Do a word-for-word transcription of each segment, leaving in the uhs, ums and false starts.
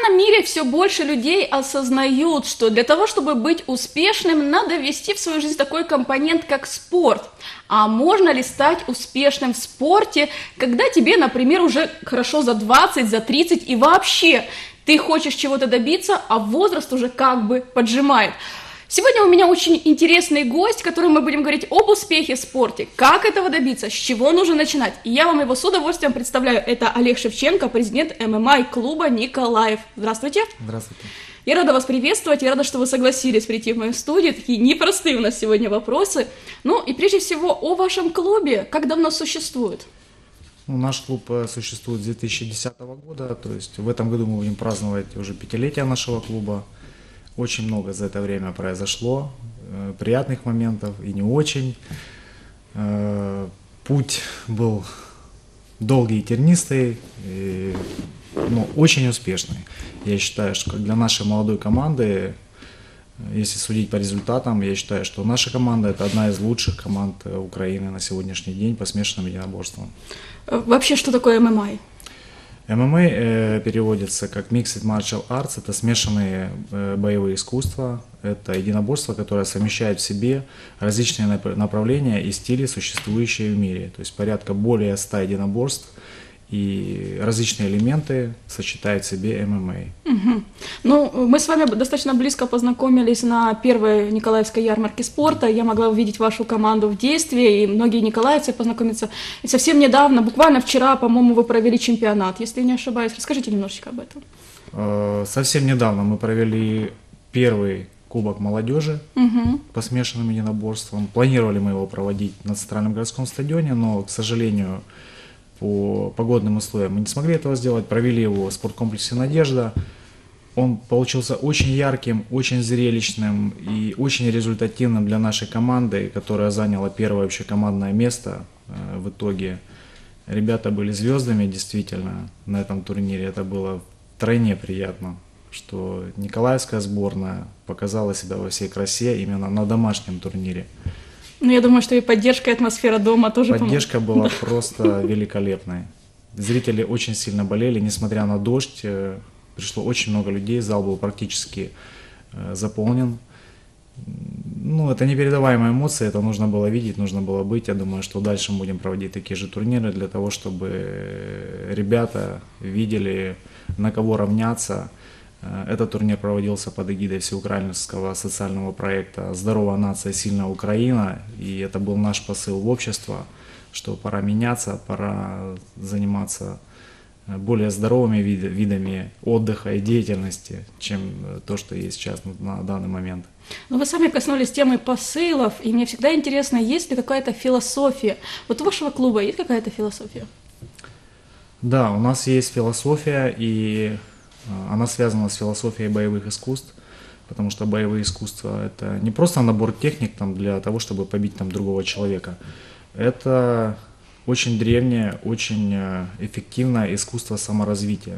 современном мире все больше людей осознают, что для того, чтобы быть успешным, надо ввести в свою жизнь такой компонент, как спорт. А можно ли стать успешным в спорте, когда тебе, например, уже хорошо за двадцать, за тридцать и вообще ты хочешь чего-то добиться, а возраст уже как бы поджимает? Сегодня у меня очень интересный гость, с которым мы будем говорить об успехе в спорте, как этого добиться, с чего нужно начинать. И я вам его с удовольствием представляю. Это Олег Шевченко, президент эм эм а-клуба «Николаев». Здравствуйте. Здравствуйте. Я рада вас приветствовать, я рада, что вы согласились прийти в мою студию. Такие непростые у нас сегодня вопросы. Ну и прежде всего о вашем клубе. Как давно существует? Ну, наш клуб существует с две тысячи десятого года, то есть в этом году мы будем праздновать уже пятилетие нашего клуба. Очень много за это время произошло, э, приятных моментов и не очень. Э, путь был долгий и тернистый, и, но очень успешный. Я считаю, что для нашей молодой команды, если судить по результатам, я считаю, что наша команда – это одна из лучших команд Украины на сегодняшний день по смешанным единоборствам. Вообще, что такое эм эм а? эм эм а э, переводится как Mixed Martial Arts, это смешанные э, боевые искусства, это единоборство, которое совмещает в себе различные направления и стили, существующие в мире. То есть порядка более ста единоборств и различные элементы сочетают в себе эм эм а. Угу. Ну, мы с вами достаточно близко познакомились на первой Николаевской ярмарке спорта. Я могла увидеть вашу команду в действии, и многие николаевцы познакомиться. И совсем недавно, буквально вчера, по-моему, вы провели чемпионат, если не ошибаюсь. Расскажите немножечко об этом. Совсем недавно мы провели первый Кубок молодежи угу. по смешанным единоборствам. Планировали мы его проводить на Центральном городском стадионе, но, к сожалению, по погодным условиям мы не смогли этого сделать. Провели его в спорткомплексе «Надежда». Он получился очень ярким, очень зрелищным и очень результативным для нашей команды, которая заняла первое общекомандное место э, в итоге. Ребята были звездами действительно на этом турнире. Это было втройне приятно, что николаевская сборная показала себя во всей красе именно на домашнем турнире. Ну, я думаю, что и поддержка, и атмосфера дома тоже помогла. Поддержка была просто великолепной. Зрители очень сильно болели, несмотря на дождь. Пришло очень много людей, зал был практически заполнен. Ну, это непередаваемые эмоции, это нужно было видеть, нужно было быть. Я думаю, что дальше мы будем проводить такие же турниры для того, чтобы ребята видели, на кого равняться. Этот турнир проводился под эгидой всеукраинского социального проекта «Здоровая нация, сильная Украина», и это был наш посыл в общество, что пора меняться, пора заниматься более здоровыми видами отдыха и деятельности, чем то, что есть сейчас на данный момент. Но вы сами коснулись темы посылов, и мне всегда интересно, есть ли какая-то философия. Вот у вашего клуба есть какая-то философия? Да, у нас есть философия, и она связана с философией боевых искусств, потому что боевые искусства – это не просто набор техник там, для того, чтобы побить там, другого человека. Это очень древнее, очень эффективное искусство саморазвития.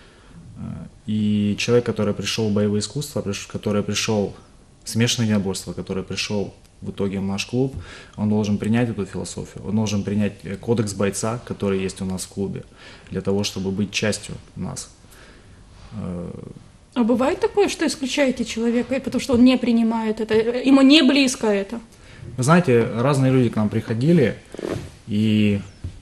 И человек, который пришел в боевые искусства, который пришел в смешанное единоборство, который пришел в итоге в наш клуб, он должен принять эту философию, он должен принять кодекс бойца, который есть у нас в клубе, для того, чтобы быть частью нас. А бывает такое, что исключаете человека, потому что он не принимает это, ему не близко это? Вы знаете, разные люди к нам приходили, и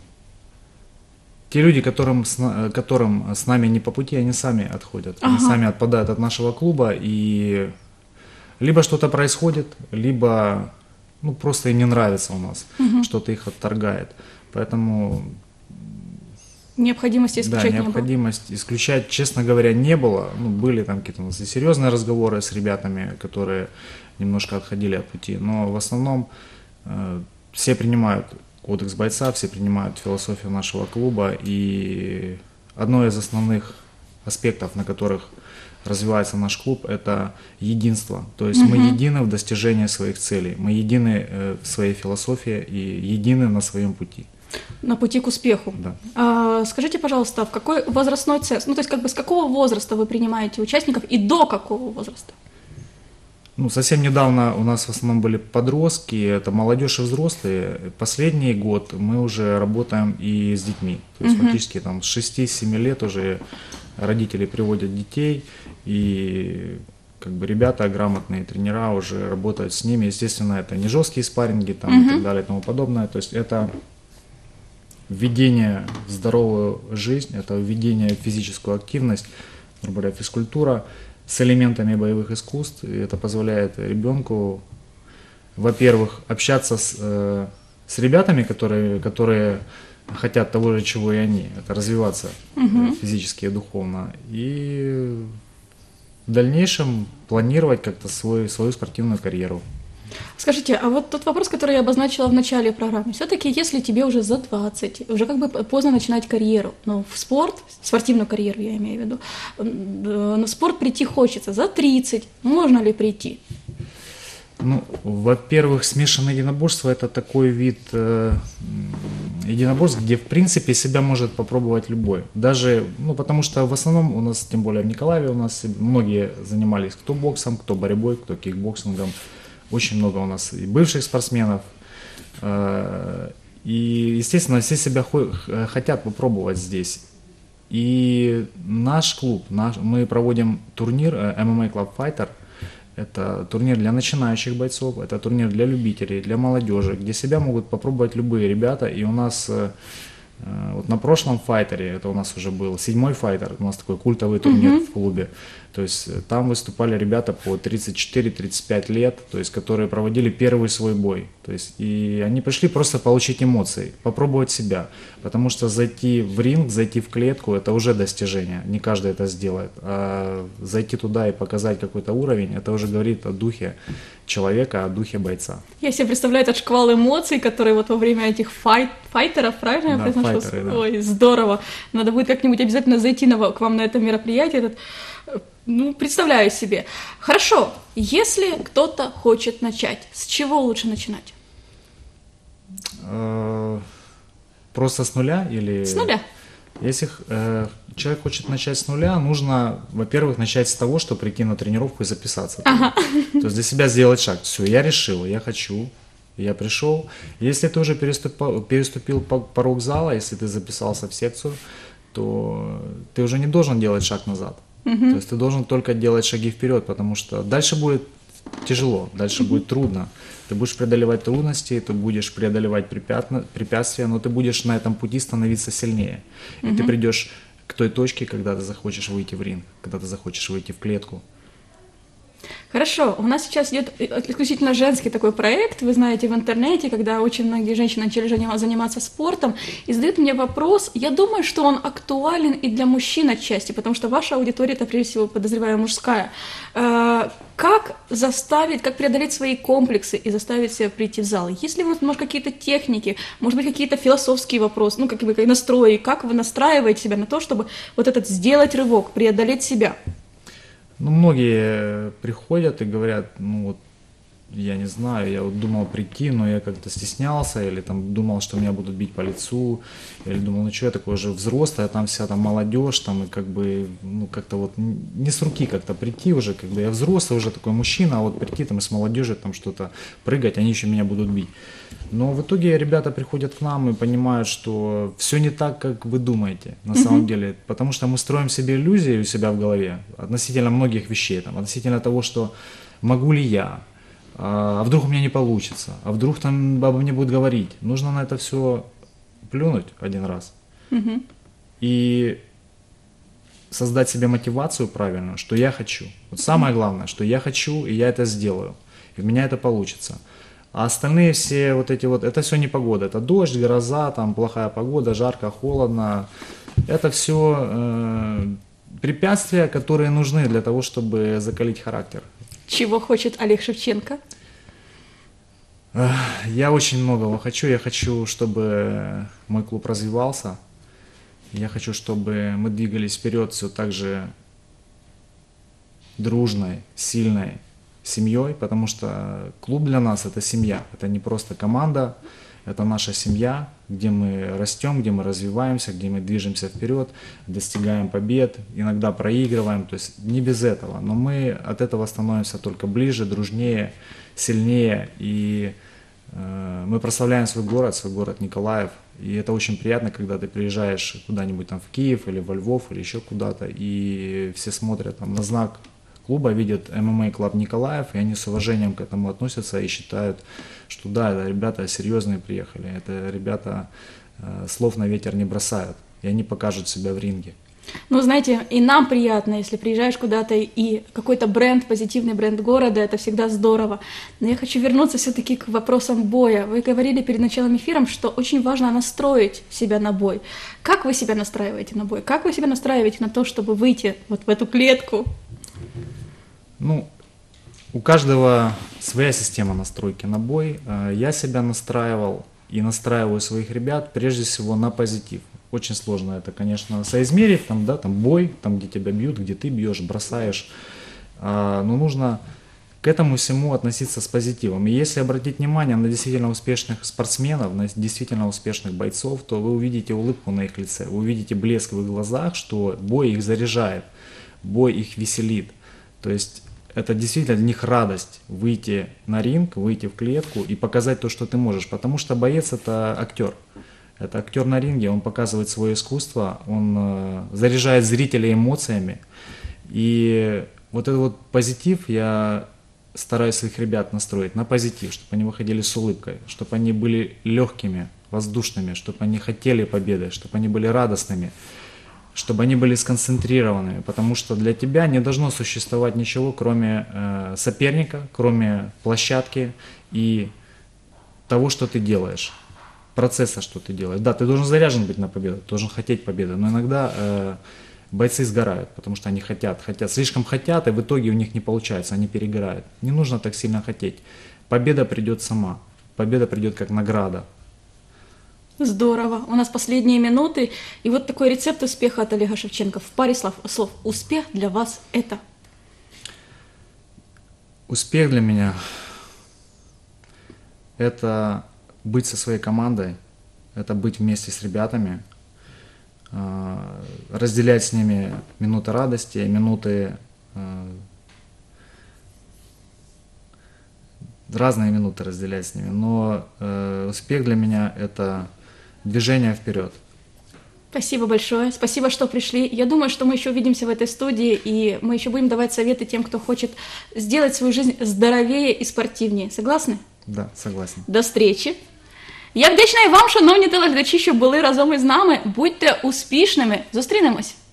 те люди, которым с, которым с нами не по пути, они сами отходят, ага. они сами отпадают от нашего клуба, и либо что-то происходит, либо ну, просто им не нравится у нас, угу. что-то их отторгает. Поэтому необходимости исключать да, необходимость не было. Исключать, честно говоря, не было. Ну, были там какие-то у нас и серьезные разговоры с ребятами, которые немножко отходили от пути, но в основном э, все принимают кодекс бойца, все принимают философию нашего клуба, и одно из основных аспектов, на которых развивается наш клуб, это единство. То есть угу. мы едины в достижении своих целей, мы едины э, в своей философии и едины на своем пути. На пути к успеху. Да. А, скажите, пожалуйста, в какой возрастной ценз, ну то есть как бы с какого возраста вы принимаете участников и до какого возраста? Ну, совсем недавно у нас в основном были подростки, это молодежь и взрослые. Последний год мы уже работаем и с детьми. То есть угу. фактически там с шести-семи лет уже родители приводят детей, и как бы ребята, грамотные тренера уже работают с ними. Естественно, это не жесткие спарринги там, mm-hmm. и так далее и тому подобное. То есть это введение в здоровую жизнь, это введение в физическую активность, грубо говоря, физкультура с элементами боевых искусств. И это позволяет ребенку, во-первых, общаться с, э, с ребятами, которые, которые хотят того же, чего и они. Это развиваться mm-hmm. физически и духовно. И в дальнейшем планировать как-то свой, свою спортивную карьеру. Скажите, а вот тот вопрос, который я обозначила в начале программы, все-таки если тебе уже за двадцать, уже как бы поздно начинать карьеру, но в спорт, спортивную карьеру я имею в виду, на спорт прийти хочется, за тридцать, можно ли прийти? Ну, во-первых, смешанное единоборство – это такой вид э, единоборств, где, в принципе, себя может попробовать любой. Даже, ну, потому что в основном у нас, тем более в Николаеве, у нас многие занимались кто боксом, кто борьбой, кто кикбоксингом. Очень много у нас и бывших спортсменов. Э, и, естественно, все себя хо- хотят попробовать здесь. И наш клуб, наш, мы проводим турнир эм эм а Club Fighter. Это турнир для начинающих бойцов, это турнир для любителей, для молодежи, где себя могут попробовать любые ребята. И у нас э, вот на прошлом файтере, это у нас уже был седьмой файтер, у нас такой культовый турнир mm-hmm. в клубе. То есть там выступали ребята по тридцать четыре - тридцать пять лет, то есть которые проводили первый свой бой. То есть и они пришли просто получить эмоции, попробовать себя. Потому что зайти в ринг, зайти в клетку – это уже достижение, не каждый это сделает. А зайти туда и показать какой-то уровень – это уже говорит о духе человека, о духе бойца. Я себе представляю этот шквал эмоций, которые вот во время этих файт, файтеров, правильно я да, произношу? Файтеры, да. Ой, здорово. Надо будет как-нибудь обязательно зайти на, к вам на это мероприятие. Этот, ну, представляю себе. Хорошо, если кто-то хочет начать, с чего лучше начинать? Просто с нуля или... С нуля. Если э, человек хочет начать с нуля, нужно, во-первых, начать с того, что прийти на тренировку и записаться. Ага. То есть для себя сделать шаг. Все, я решил, я хочу, я пришел. Если ты уже переступил, переступил порог зала, если ты записался в секцию, то ты уже не должен делать шаг назад. Угу. То есть ты должен только делать шаги вперед, потому что дальше будет тяжело, дальше угу. будет трудно. Ты будешь преодолевать трудности, ты будешь преодолевать препятствия, но ты будешь на этом пути становиться сильнее. И угу. ты придешь к той точке, когда ты захочешь выйти в ринг, когда ты захочешь выйти в клетку. Хорошо, у нас сейчас идет исключительно женский такой проект, вы знаете, в интернете, когда очень многие женщины начали заниматься спортом, и задают мне вопрос, я думаю, что он актуален и для мужчин отчасти, потому что ваша аудитория, это прежде всего, подозреваю, мужская. Как заставить, как преодолеть свои комплексы и заставить себя прийти в зал? Есть ли у вас, может, какие-то техники, может быть, какие-то философские вопросы, ну, как бы настрои, как вы настраиваете себя на то, чтобы вот этот сделать рывок, преодолеть себя? Ну, многие приходят и говорят, ну вот, я не знаю, я вот думал прийти, но я как-то стеснялся, или там думал, что меня будут бить по лицу, или думал, ну что, я такой уже взрослый, а там вся там молодежь, там, и как бы, ну, как-то вот не с руки как-то прийти уже, как бы я взрослый уже такой мужчина, а вот прийти там с молодежью там что-то прыгать, они еще меня будут бить. Но в итоге ребята приходят к нам и понимают, что все не так, как вы думаете, на mm-hmm. самом деле, потому что мы строим себе иллюзии у себя в голове относительно многих вещей, там, относительно того, что могу ли я, а вдруг у меня не получится, а вдруг там обо мне будут говорить. Нужно на это все плюнуть один раз mm-hmm. и создать себе мотивацию правильную, что я хочу. Вот самое главное, что я хочу, и я это сделаю, и у меня это получится. А остальные все вот эти вот, это все не погода, это дождь, гроза, там плохая погода, жарко, холодно. Это все э, препятствия, которые нужны для того, чтобы закалить характер. Чего хочет Олег Шевченко? Я очень многого хочу. Я хочу, чтобы мой клуб развивался. Я хочу, чтобы мы двигались вперед все так же дружной, сильной семьей, потому что клуб для нас это семья, это не просто команда, это наша семья, где мы растем, где мы развиваемся, где мы движемся вперед, достигаем побед, иногда проигрываем, то есть не без этого, но мы от этого становимся только ближе, дружнее, сильнее, и Мы прославляем свой город, свой город Николаев, и это очень приятно, когда ты приезжаешь куда-нибудь там в Киев или во Львов или еще куда-то, и все смотрят там на знак клуба, видят эм эм а Club Николаев, и они с уважением к этому относятся и считают, что да, это ребята серьезные приехали, это ребята э, слов на ветер не бросают, и они покажут себя в ринге. Ну, знаете, и нам приятно, если приезжаешь куда-то и какой-то бренд, позитивный бренд города, это всегда здорово. Но я хочу вернуться все-таки к вопросам боя. Вы говорили перед началом эфира, что очень важно настроить себя на бой. Как вы себя настраиваете на бой? Как вы себя настраиваете на то, чтобы выйти вот в эту клетку? Ну, у каждого своя система настройки на бой. Я себя настраивал и настраиваю своих ребят прежде всего на позитив. Очень сложно это, конечно, соизмерить, там, да, там бой, там, где тебя бьют, где ты бьешь, бросаешь. А, но нужно к этому всему относиться с позитивом. И если обратить внимание на действительно успешных спортсменов, на действительно успешных бойцов, то вы увидите улыбку на их лице, вы увидите блеск в их глазах, что бой их заряжает, бой их веселит. То есть это действительно для них радость выйти на ринг, выйти в клетку и показать то, что ты можешь. Потому что боец — это актер. Это актер на ринге, он показывает свое искусство, он э, заряжает зрителей эмоциями. И вот этот вот позитив я стараюсь своих ребят настроить на позитив, чтобы они выходили с улыбкой, чтобы они были легкими, воздушными, чтобы они хотели победы, чтобы они были радостными, чтобы они были сконцентрированными, потому что для тебя не должно существовать ничего, кроме э, соперника, кроме площадки и того, что ты делаешь. Процесса, что ты делаешь. Да, ты должен заряжен быть на победу, ты должен хотеть победы, но иногда э, бойцы сгорают, потому что они хотят, хотят, слишком хотят, и в итоге у них не получается, они перегорают. Не нужно так сильно хотеть. Победа придет сама, победа придет как награда. Здорово. У нас последние минуты, и вот такой рецепт успеха от Олега Шевченко. В паре слов, слов. Успех для вас это? Успех для меня это быть со своей командой, это быть вместе с ребятами, разделять с ними минуты радости, минуты, разные минуты разделять с ними, но успех для меня это движение вперед. Спасибо большое, спасибо, что пришли. Я думаю, что мы еще увидимся в этой студии, и мы еще будем давать советы тем, кто хочет сделать свою жизнь здоровее и спортивнее. Согласны? Да, согласен. До встречі. Я вдячна і вам, шановні телеглядачі, що були разом із нами. Будьте успішними. Зустрінемось!